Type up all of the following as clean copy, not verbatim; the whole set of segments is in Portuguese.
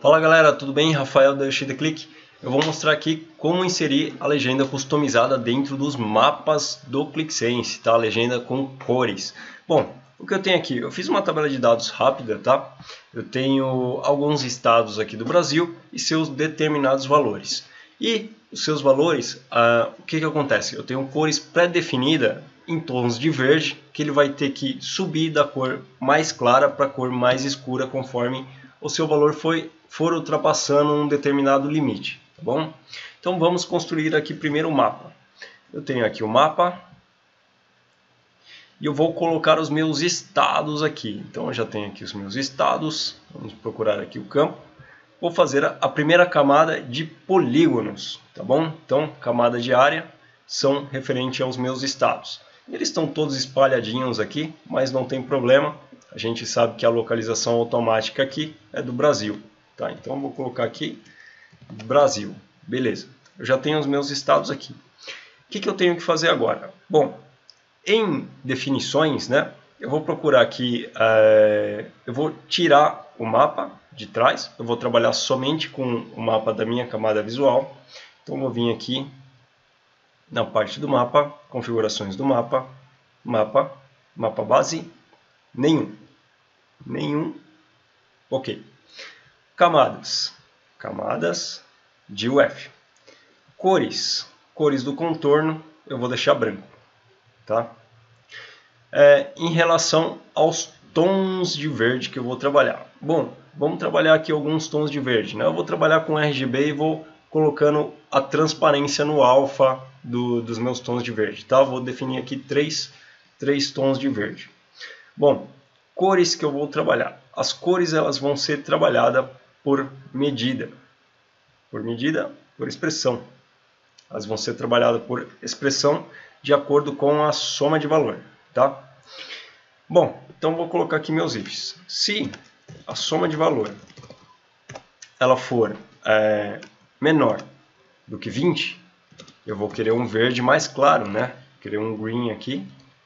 Fala galera, tudo bem? Rafael da Yoshida Click. Eu vou mostrar aqui como inserir a legenda customizada dentro dos mapas do ClickSense, tá? A legenda com cores. Bom, o que eu tenho aqui? Eu fiz uma tabela de dados rápida, tá? Eu tenho alguns estados aqui do Brasil e seus determinados valores. E os seus valores, o que acontece? Eu tenho cores pré-definidas em tons de verde, que ele vai ter que subir da cor mais clara para a cor mais escura conforme o seu valor for ultrapassando um determinado limite, tá bom? Então vamos construir aqui primeiro o mapa. Eu tenho aqui o mapa e eu vou colocar os meus estados aqui. Então eu já tenho aqui os meus estados, vamos procurar aqui o campo. Vou fazer a primeira camada de polígonos, tá bom? Então camada de área são referente aos meus estados. Eles estão todos espalhadinhos aqui, mas não tem problema. A gente sabe que a localização automática aqui é do Brasil. Tá? Então eu vou colocar aqui Brasil. Beleza. Eu já tenho os meus estados aqui. O que eu tenho que fazer agora? Bom, em definições, né, eu vou procurar aqui, eu vou tirar o mapa de trás. Eu vou trabalhar somente com o mapa da minha camada visual. Então eu vou vir aqui na parte do mapa, configurações do mapa, mapa base, nenhum, ok. Camadas de UF, cores do contorno, eu vou deixar branco, tá? Em relação aos tons de verde que eu vou trabalhar, bom, vamos trabalhar aqui alguns tons de verde, né? Eu vou trabalhar com RGB e vou colocando a transparência no alfa dos meus tons de verde, tá? Vou definir aqui três tons de verde. Bom, cores que eu vou trabalhar. As cores elas vão ser trabalhadas por medida. Por expressão. Elas vão ser trabalhadas por expressão de acordo com a soma de valor, tá? Bom, então vou colocar aqui meus ifs. Se a soma de valor ela for menor do que 20, eu vou querer um verde mais claro, né? Querer um green aqui.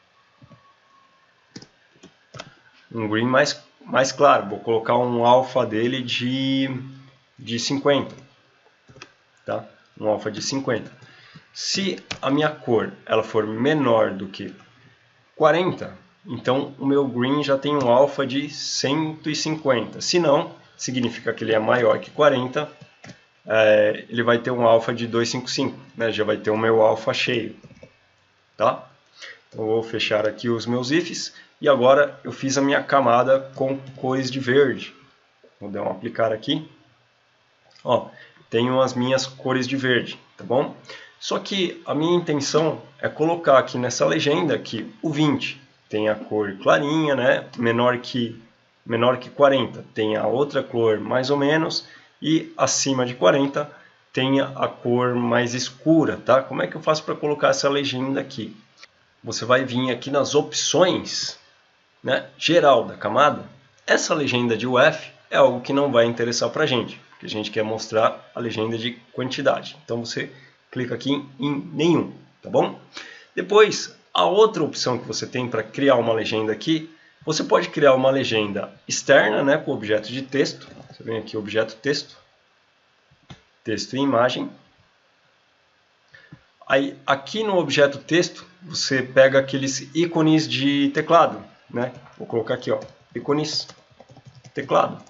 Um green mais claro. Vou colocar um alfa dele de 50. Tá? Um alfa de 50. Se a minha cor ela for menor do que 40, então o meu green já tem um alfa de 150. Se não, significa que ele é maior que 40. Ele vai ter um alfa de 255, né? Já vai ter o meu alfa cheio, tá? Então, eu vou fechar aqui os meus ifs e agora eu fiz a minha camada com cores de verde. Vou dar um aplicar aqui. Ó, tenho as minhas cores de verde, tá bom? Só que a minha intenção é colocar aqui nessa legenda que o 20 tem a cor clarinha, né? Menor que 40 tem a outra cor mais ou menos. E acima de 40 tenha a cor mais escura, tá? Como é que eu faço para colocar essa legenda aqui? Você vai vir aqui nas opções, né, geral da camada. Essa legenda de UF é algo que não vai interessar para a gente, porque a gente quer mostrar a legenda de quantidade. Então você clica aqui em nenhum, tá bom? Depois, a outra opção que você tem para criar uma legenda aqui, você pode criar uma legenda externa, né, com objeto de texto. Você vem aqui, objeto texto, texto e imagem. Aí, aqui no objeto texto, você pega aqueles ícones de teclado, né? Vou colocar aqui, ó, ícones, teclado.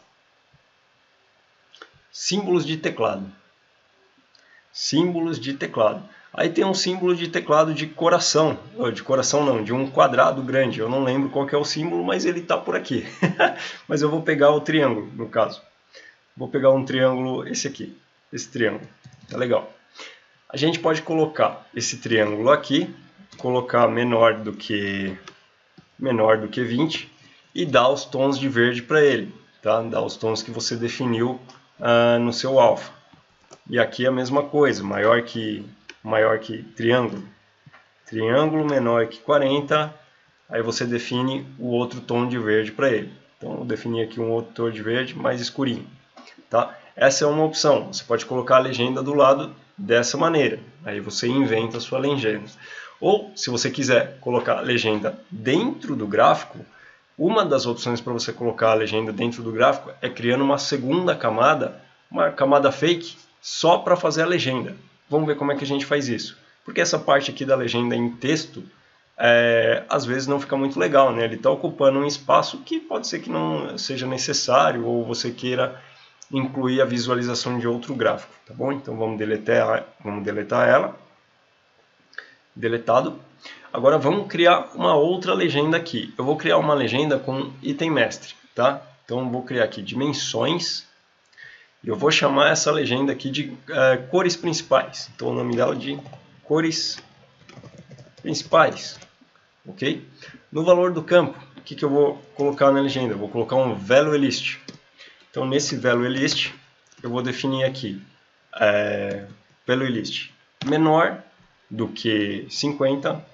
Símbolos de teclado. Símbolos de teclado. Aí tem um símbolo de teclado de coração. De coração não, de um quadrado grande. Eu não lembro qual que é o símbolo, mas ele está por aqui. Mas eu vou pegar o triângulo, no caso. Vou pegar um triângulo, esse aqui. Esse triângulo. Tá legal. A gente pode colocar esse triângulo aqui. Colocar menor do que 20. E dar os tons de verde para ele. Tá? Dar os tons que você definiu no seu alfa. E aqui é a mesma coisa. Maior que triângulo. Triângulo menor que 40. Aí você define o outro tom de verde para ele. Então eu defini aqui um outro tom de verde mais escurinho. Tá? Essa é uma opção. Você pode colocar a legenda do lado dessa maneira. Aí você inventa a sua legenda. Ou, se você quiser colocar a legenda dentro do gráfico, Uma das opções para você colocar a legenda dentro do gráfico é criando uma segunda camada, uma camada fake, só para fazer a legenda. Vamos ver como é que a gente faz isso. Porque essa parte aqui da legenda em texto, às vezes não fica muito legal, né? Ele está ocupando um espaço que pode ser que não seja necessário, ou você queira incluir a visualização de outro gráfico, tá bom? Então vamos deletar ela. Deletado. Agora vamos criar uma outra legenda aqui. Eu vou criar uma legenda com item mestre, tá? Então eu vou criar aqui dimensões. E eu vou chamar essa legenda aqui de cores principais. Então o nome dela é de cores principais, ok? No valor do campo, o que eu vou colocar na legenda? Eu vou colocar um value list. Então nesse value list eu vou definir aqui value list menor do que 50,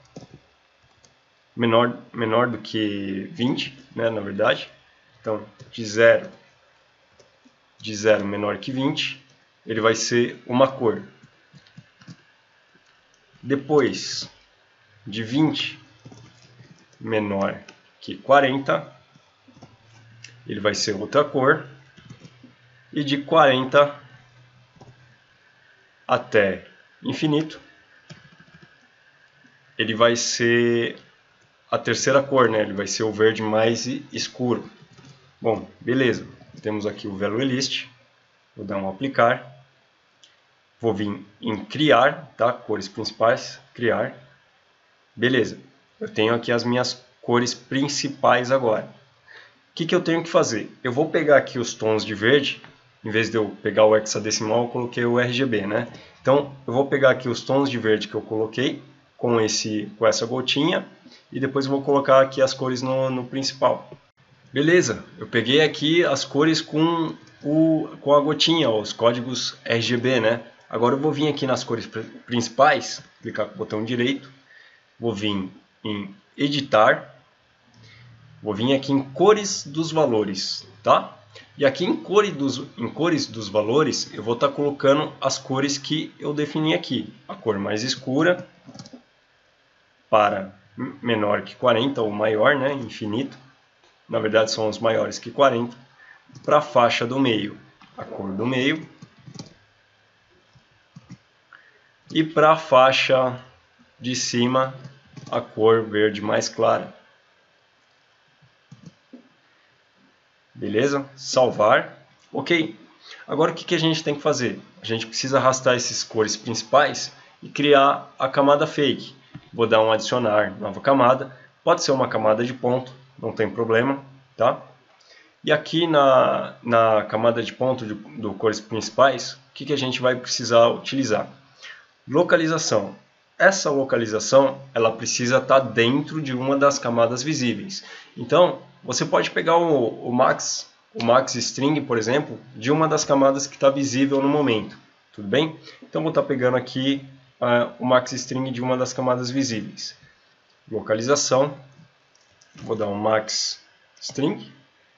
menor do que 20, né, na verdade. Então de 0 menor que 20, ele vai ser uma cor. Depois de 20 menor que 40, ele vai ser outra cor. E de 40 até infinito, ele vai ser a terceira cor, né? Ele vai ser o verde mais escuro. Bom, beleza. Temos aqui o value list. Vou dar um aplicar. Vou vir em criar, tá? Cores principais, criar. Beleza. Eu tenho aqui as minhas cores principais agora. O que eu tenho que fazer? Eu vou pegar aqui os tons de verde. Em vez de eu pegar o hexadecimal, eu coloquei o RGB, né? Então, eu vou pegar aqui os tons de verde que eu coloquei com essa gotinha e depois eu vou colocar aqui as cores no principal. Beleza, eu peguei aqui as cores com a gotinha, os códigos RGB, né? Agora eu vou vir aqui nas cores principais, clicar com o botão direito, vou vir em editar, vou vir aqui em cores dos valores, tá? E aqui em cores dos valores, eu vou estar colocando as cores que eu defini aqui. A cor mais escura para menor que 40, ou maior, né, infinito. Na verdade, são os maiores que 40. Para a faixa do meio, a cor do meio. E para a faixa de cima, a cor verde mais clara. Beleza? Salvar. Ok. Agora o que a gente tem que fazer? A gente precisa arrastar essas cores principais e criar a camada fake. Vou dar um adicionar nova camada. Pode ser uma camada de ponto, não tem problema, tá? E aqui na camada de ponto do cores principais, o que a gente vai precisar utilizar? Localização. Essa localização ela precisa estar dentro de uma das camadas visíveis. Então, você pode pegar o max string, por exemplo, de uma das camadas que está visível no momento. Tudo bem? Então, vou estar pegando aqui o max string de uma das camadas visíveis. Localização. Vou dar um max string.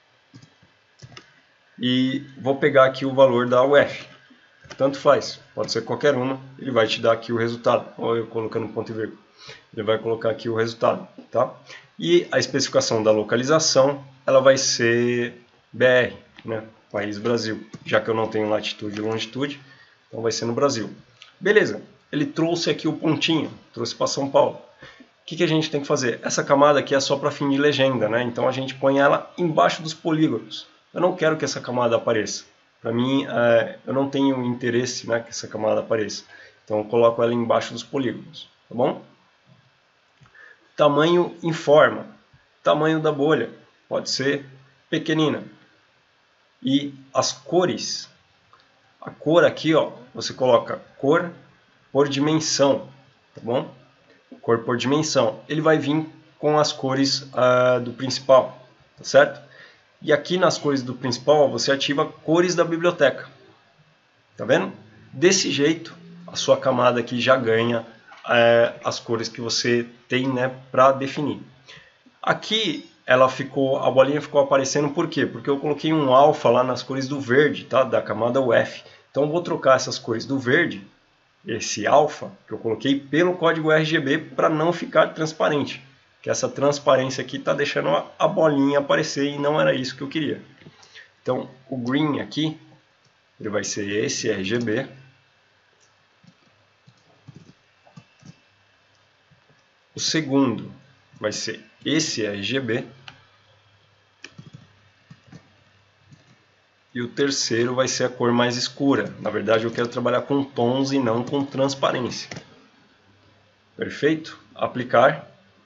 E vou pegar aqui o valor da UF. Tanto faz, pode ser qualquer uma, ele vai te dar aqui o resultado. Ou eu colocando ponto e vírgula, ele vai colocar aqui o resultado, tá? E a especificação da localização, ela vai ser BR, né? País Brasil, já que eu não tenho latitude e longitude, então vai ser no Brasil. Beleza, ele trouxe aqui o pontinho, trouxe para São Paulo. O que a gente tem que fazer? Essa camada aqui é só para fim de legenda, né? Então a gente põe ela embaixo dos polígonos. Eu não quero que essa camada apareça. Para mim, eu não tenho interesse, né, que essa camada apareça. Então, eu coloco ela embaixo dos polígonos. Tá bom? Tamanho informa. Tamanho da bolha pode ser pequenina. E as cores. A cor aqui, ó, você coloca cor por dimensão. Tá bom? Cor por dimensão. Ele vai vir com as cores do principal. Tá certo? E aqui nas cores do principal, você ativa cores da biblioteca. Tá vendo? Desse jeito, a sua camada aqui já ganha as cores que você tem, né, para definir. Aqui a bolinha ficou aparecendo por quê? Porque eu coloquei um alfa lá nas cores do verde, tá? Da camada UF. Então eu vou trocar essas cores do verde, esse alfa que eu coloquei, pelo código RGB para não ficar transparente. que essa transparência aqui está deixando a bolinha aparecer e não era isso que eu queria. Então, o green aqui, ele vai ser esse RGB. O segundo vai ser esse RGB. E o terceiro vai ser a cor mais escura. Na verdade, eu quero trabalhar com tons e não com transparência. Perfeito? Aplicar.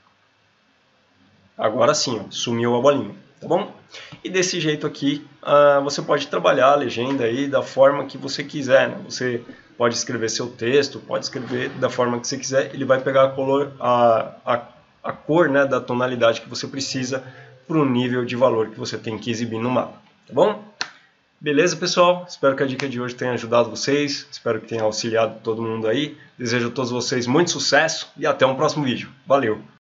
Agora sim, ó, sumiu a bolinha, tá bom? E desse jeito aqui, você pode trabalhar a legenda aí da forma que você quiser, né? Você pode escrever seu texto, pode escrever da forma que você quiser. Ele vai pegar a cor, né, da tonalidade que você precisa para o nível de valor que você tem que exibir no mapa, tá bom? Beleza, pessoal? Espero que a dica de hoje tenha ajudado vocês. Espero que tenha auxiliado todo mundo aí. Desejo a todos vocês muito sucesso e até um próximo vídeo. Valeu!